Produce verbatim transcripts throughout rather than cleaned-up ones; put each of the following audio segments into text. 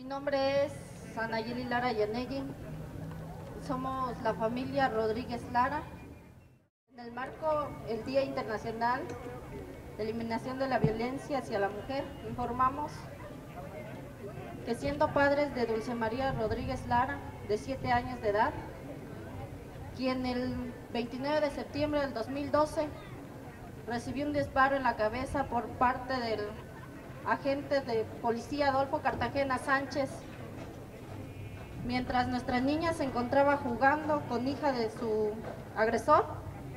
nombre es Anayeli Lara Yanegui. Somos la familia Rodríguez Lara. En el marco del Día Internacional de Eliminación de la Violencia hacia la Mujer, informamos que siendo padres de Dulce María Rodríguez Lara, de siete años de edad, quien el veintinueve de septiembre del dos mil doce recibió un disparo en la cabeza por parte del agente de policía Adolfo Cartagena Sánchez, mientras nuestra niña se encontraba jugando con hija de su agresor,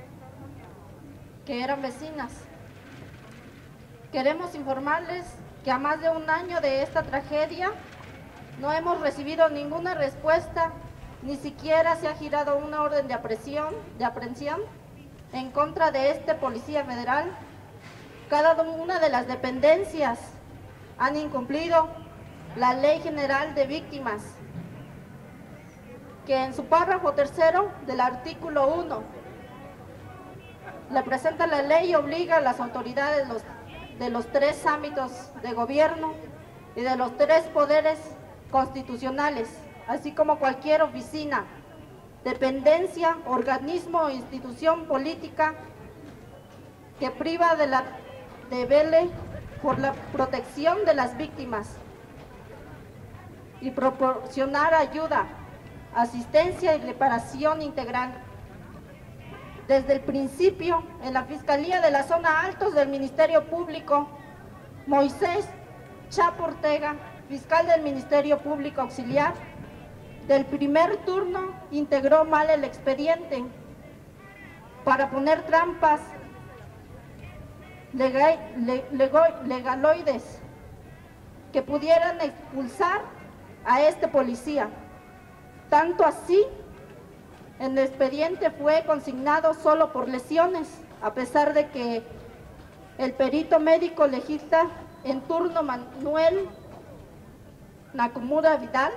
que eran vecinas. Queremos informarles que a más de un año de esta tragedia no hemos recibido ninguna respuesta, ni siquiera se ha girado una orden de aprehensión, de aprehensión en contra de este policía federal. Cada una de las dependencias han incumplido la Ley General de Víctimas, que en su párrafo tercero del artículo uno le presenta la ley y obliga a las autoridades los, de los tres ámbitos de gobierno y de los tres poderes constitucionales, así como cualquier oficina, dependencia, organismo o institución política que priva de la de vele por la protección de las víctimas y proporcionar ayuda, asistencia y reparación integral. Desde el principio, en la Fiscalía de la Zona Altos del Ministerio Público, Moisés Chapo Ortega, fiscal del Ministerio Público Auxiliar, del primer turno, integró mal el expediente para poner trampas legaloides que pudieran expulsar a este policía. Tanto así, el expediente fue consignado solo por lesiones, a pesar de que el perito médico legista en turno, Manuel Nakamura Vidal,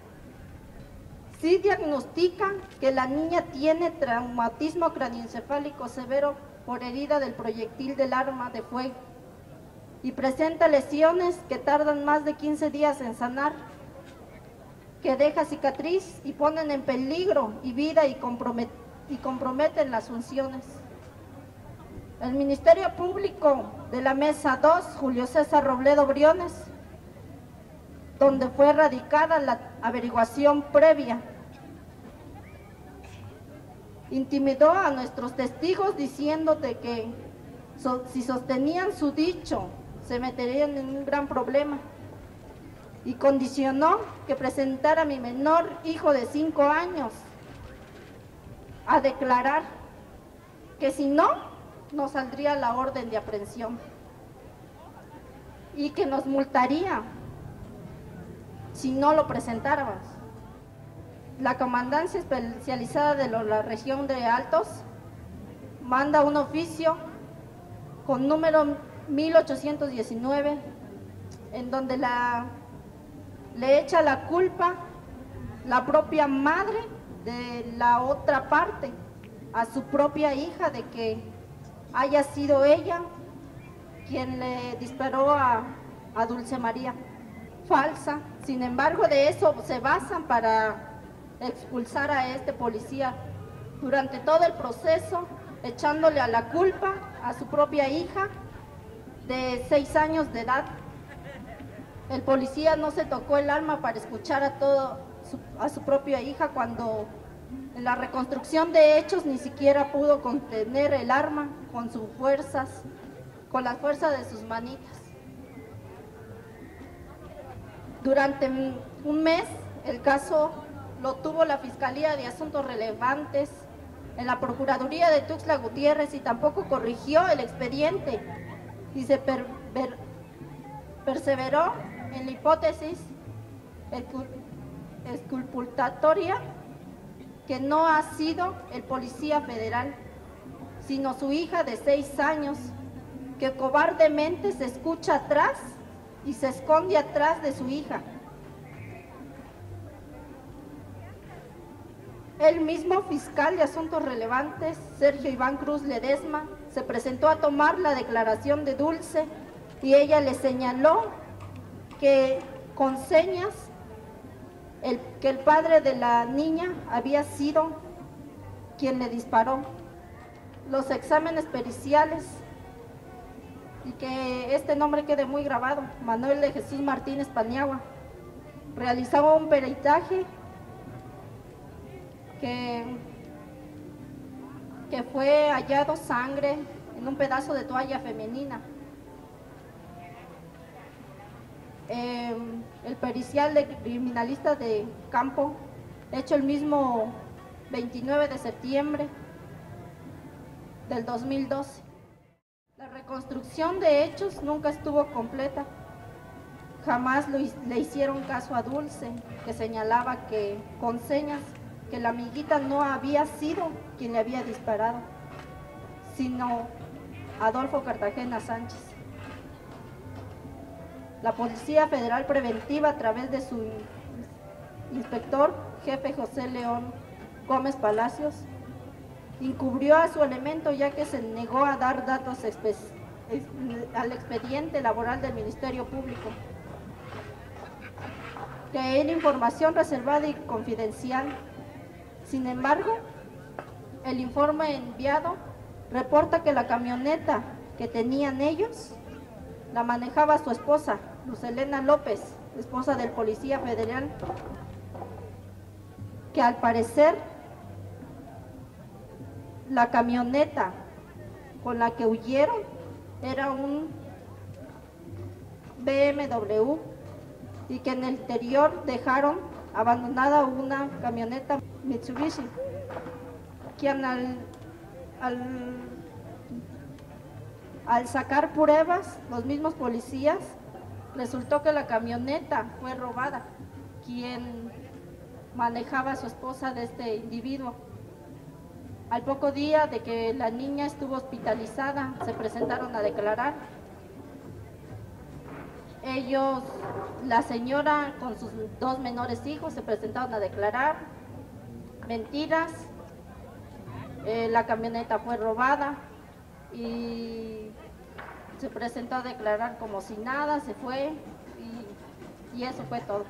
sí diagnostica que la niña tiene traumatismo craneoencefálico severo por herida del proyectil del arma de fuego y presenta lesiones que tardan más de quince días en sanar, que deja cicatriz y ponen en peligro y vida y, compromet y comprometen las funciones. El Ministerio Público de la Mesa dos, Julio César Robledo Briones, donde fue radicada la averiguación previa, intimidó a nuestros testigos diciéndote que so, si sostenían su dicho se meterían en un gran problema, y condicionó que presentara a mi menor hijo de cinco años a declarar, que si no, nos saldría la orden de aprehensión y que nos multaría si no lo presentáramos. La Comandancia Especializada de la Región de Altos manda un oficio con número mil ochocientos diecinueve, en donde la, le echa la culpa la propia madre de la otra parte a su propia hija de que haya sido ella quien le disparó a, a Dulce María. Falsa. Sin embargo, de eso se basan para expulsar a este policía durante todo el proceso, echándole a la culpa a su propia hija de seis años de edad. El policía no se tocó el alma para escuchar a todo su, a su propia hija, cuando en la reconstrucción de hechos ni siquiera pudo contener el arma con sus fuerzas, con la fuerza de sus manitas. Durante un mes el caso lo tuvo la Fiscalía de Asuntos Relevantes en la Procuraduría de Tuxtla Gutiérrez y tampoco corrigió el expediente y se per, per, perseveró en la hipótesis exculpatoria que no ha sido el policía federal, sino su hija de seis años, que cobardemente se escucha atrás y se esconde atrás de su hija. El mismo fiscal de Asuntos Relevantes, Sergio Iván Cruz Ledesma, se presentó a tomar la declaración de Dulce y ella le señaló que con señas el, que el padre de la niña había sido quien le disparó. Los exámenes periciales, y que este nombre quede muy grabado, Manuel de Jesús Martínez Paniagua, realizaba un peritaje que, que fue hallado sangre en un pedazo de toalla femenina. Eh, el pericial de criminalista de campo, hecho el mismo veintinueve de septiembre del dos mil doce. La reconstrucción de hechos nunca estuvo completa. Jamás lo, le hicieron caso a Dulce, que señalaba que con señas que la amiguita no había sido quien le había disparado, sino Adolfo Cartagena Sánchez. La Policía Federal Preventiva, a través de su inspector jefe José León Gómez Palacios, encubrió a su elemento, ya que se negó a dar datos al expediente laboral del Ministerio Público, que era información reservada y confidencial. Sin embargo, el informe enviado reporta que la camioneta que tenían ellos la manejaba su esposa, Luz Helena López, esposa del policía federal, que al parecer la camioneta con la que huyeron era un B M W y que en el interior dejaron abandonada una camioneta Mitsubishi, quien al, al, al sacar pruebas, los mismos policías, resultó que la camioneta fue robada, quien manejaba a su esposa de este individuo. Al poco día de que la niña estuvo hospitalizada, se presentaron a declarar. Ellos, la señora con sus dos menores hijos, se presentaron a declarar mentiras. Eh, la camioneta fue robada y se presentó a declarar como si nada, se fue y, y eso fue todo.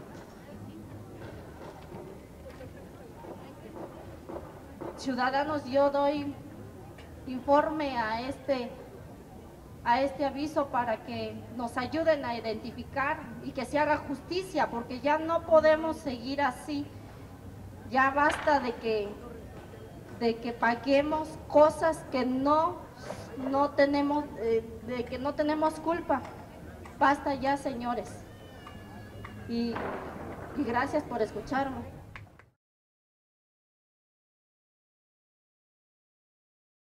Ciudadanos, yo doy informe a este, a este aviso para que nos ayuden a identificar y que se haga justicia, porque ya no podemos seguir así. Ya basta de que, de que paguemos cosas que no, no tenemos, eh, de que no tenemos culpa. Basta ya, señores. Y, y gracias por escucharme.